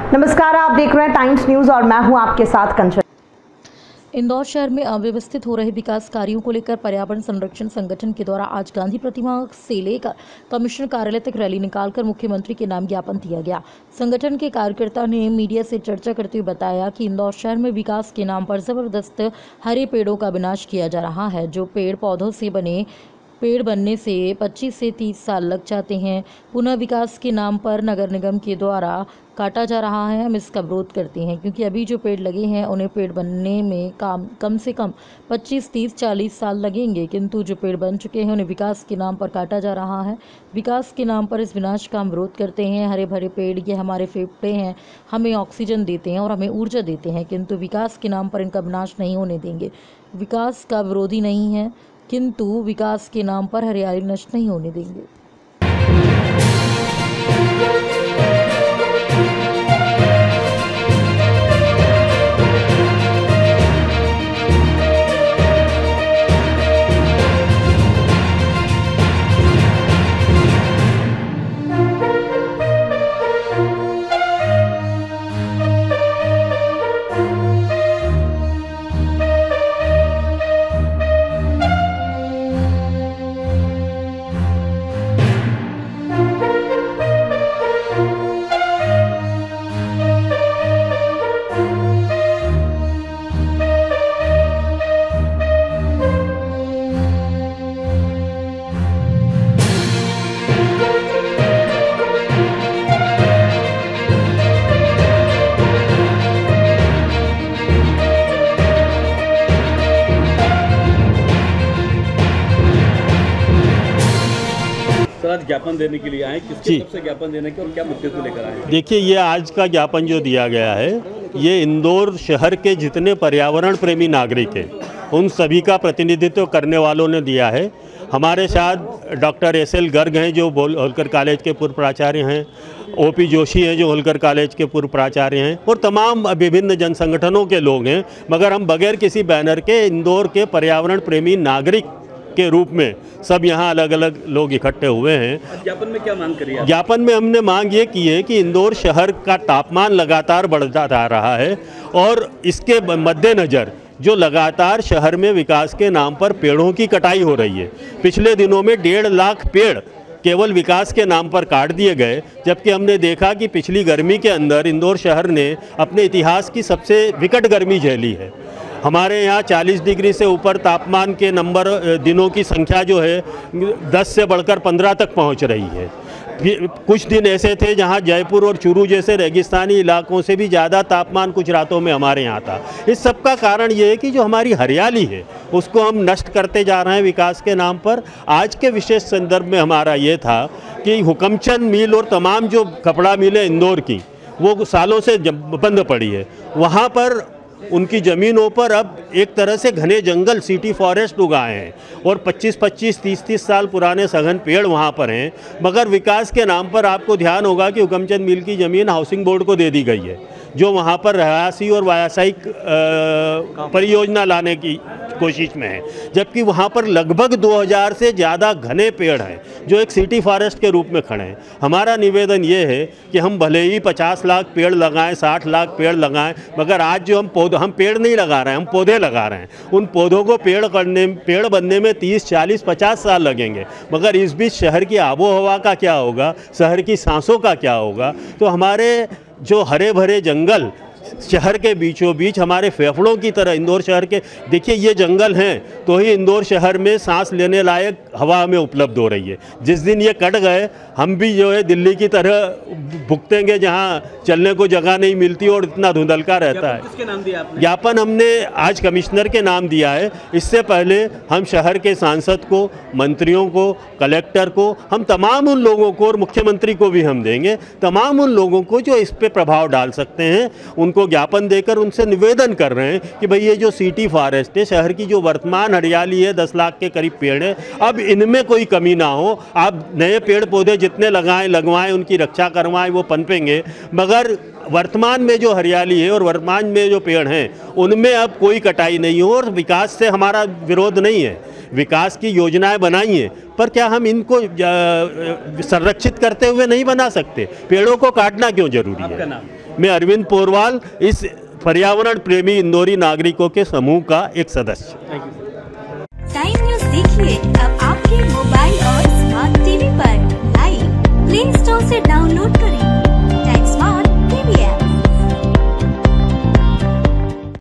नमस्कार, आप देख रहे हैं टाइम्स न्यूज और मैं हूं आपके साथ कंचन। इंदौर शहर में अव्यवस्थित हो रहे विकास कार्यों को लेकर पर्यावरण संरक्षण संगठन के द्वारा आज गांधी प्रतिमा से लेकर कमिश्नर कार्यालय तक रैली निकालकर मुख्यमंत्री के नाम ज्ञापन दिया गया। संगठन के कार्यकर्ता ने मीडिया से चर्चा करते हुए बताया कि इंदौर शहर में विकास के नाम पर जबरदस्त हरे पेड़ों का विनाश किया जा रहा है, जो पेड़ पौधों से बने पेड़ बनने से 25 से 30 साल लग जाते हैं। पुनः विकास के नाम पर नगर निगम के द्वारा काटा जा रहा है। हम इसका विरोध करते हैं क्योंकि अभी जो पेड़ लगे हैं उन्हें पेड़ बनने में कम से कम 25, 30, 40 साल लगेंगे, किंतु जो पेड़ बन चुके हैं उन्हें विकास के नाम पर काटा जा रहा है। विकास के नाम पर इस विनाश का हम विरोध करते हैं। हरे भरे पेड़ ये हमारे फेफड़े हैं, हमें ऑक्सीजन देते हैं और हमें ऊर्जा देते हैं, किंतु विकास के नाम पर इनका विनाश नहीं होने देंगे। विकास का विरोधी नहीं है, किंतु विकास के नाम पर हरियाली नष्ट नहीं होने देंगे। आज ज्ञापन देने के लिए आए, किसकी तरफ से ज्ञापन देने के और क्या मुद्दे को लेकर आए? देखिए, ये आज का ज्ञापन जो दिया गया है, ये इंदौर शहर के जितने पर्यावरण प्रेमी नागरिक हैं उन सभी का प्रतिनिधित्व करने वालों ने दिया है। हमारे साथ डॉक्टर SL गर्ग हैं जो होलकर कॉलेज के पूर्व प्राचार्य हैं, OP जोशी हैं जो होलकर कॉलेज के पूर्व प्राचार्य हैं, और तमाम विभिन्न जन संगठनों के लोग हैं। मगर हम बगैर किसी बैनर के इंदौर के पर्यावरण प्रेमी नागरिक के रूप में सब यहाँ अलग अलग लोग इकट्ठे हुए हैं। ज्ञापन में क्या मांग करी? ज्ञापन में हमने मांग ये की है कि इंदौर शहर का तापमान लगातार बढ़ता जा रहा है और इसके मद्देनज़र जो लगातार शहर में विकास के नाम पर पेड़ों की कटाई हो रही है। पिछले दिनों में 1.5 लाख पेड़ केवल विकास के नाम पर काट दिए गए, जबकि हमने देखा कि पिछली गर्मी के अंदर इंदौर शहर ने अपने इतिहास की सबसे विकट गर्मी झेली है। हमारे यहाँ 40 डिग्री से ऊपर तापमान के नंबर दिनों की संख्या जो है 10 से बढ़कर 15 तक पहुँच रही है। कुछ दिन ऐसे थे जहाँ जयपुर और चूरू जैसे रेगिस्तानी इलाकों से भी ज़्यादा तापमान कुछ रातों में हमारे यहाँ था। इस सब का कारण ये है कि जो हमारी हरियाली है उसको हम नष्ट करते जा रहे हैं विकास के नाम पर। आज के विशेष संदर्भ में हमारा ये था कि हुकमचंद मिल और तमाम जो कपड़ा मिलें इंदौर की, वो सालों से बंद पड़ी है। वहाँ पर उनकी ज़मीनों पर अब एक तरह से घने जंगल सिटी फॉरेस्ट उगाए हैं और 25-25, 30-30 साल पुराने सघन पेड़ वहाँ पर हैं। मगर विकास के नाम पर आपको ध्यान होगा कि हुकमचंद मिल की ज़मीन हाउसिंग बोर्ड को दे दी गई है, जो वहाँ पर रहायशी और व्यावसायिक परियोजना लाने की कोशिश में है, जबकि वहाँ पर लगभग 2000 से ज़्यादा घने पेड़ हैं जो एक सिटी फॉरेस्ट के रूप में खड़े हैं। हमारा निवेदन ये है कि हम भले ही 50 लाख पेड़ लगाएं, 60 लाख पेड़ लगाएं, मगर आज जो हम पेड़ नहीं लगा रहे हैं, हम पौधे लगा रहे हैं। उन पौधों को पेड़ बनने में 30, 40, 50 साल लगेंगे, मगर इस बीच शहर की आबो हवा का क्या होगा, शहर की सांसों का क्या होगा? तो हमारे जो हरे भरे जंगल शहर के बीचों बीच हमारे फेफड़ों की तरह इंदौर शहर के, देखिए ये जंगल हैं तो ही इंदौर शहर में सांस लेने लायक हवा हमें उपलब्ध हो रही है। जिस दिन ये कट गए हम भी जो है दिल्ली की तरह भुगतेंगे, जहाँ चलने को जगह नहीं मिलती और इतना धुंधलका रहता है। किसके नाम दिया आपने? ज्ञापन हमने आज कमिश्नर के नाम दिया है। इससे पहले हम शहर के सांसद को, मंत्रियों को, कलेक्टर को, हम तमाम उन लोगों को और मुख्यमंत्री को भी हम देंगे, तमाम उन लोगों को जो इस पे प्रभाव डाल सकते हैं उनको ज्ञापन देकर उनसे निवेदन कर रहे हैं कि भाई ये जो सिटी फॉरेस्ट है, शहर की जो वर्तमान हरियाली है, 10 लाख के करीब पेड़ है, अब इनमें कोई कमी ना हो। आप नए पेड़ पौधे जितने लगवाएं, उनकी रक्षा करवाएं, वो पनपेंगे, मगर वर्तमान में जो हरियाली है और वर्तमान में जो पेड़ हैं उनमें अब कोई कटाई नहीं हो। और विकास से हमारा विरोध नहीं है, विकास की योजनाएं बनाई हैं, पर क्या हम इनको संरक्षित करते हुए नहीं बना सकते? पेड़ों को काटना क्यों जरूरी है? मैं अरविंद पोरवाल, इस पर्यावरण प्रेमी इंदौरी नागरिकों के समूह का एक सदस्य। टाइम न्यूज़ देखिए अब आपके मोबाइल और स्मार्ट टीवी पर। लाइव प्ले स्टोर से डाउनलोड करें।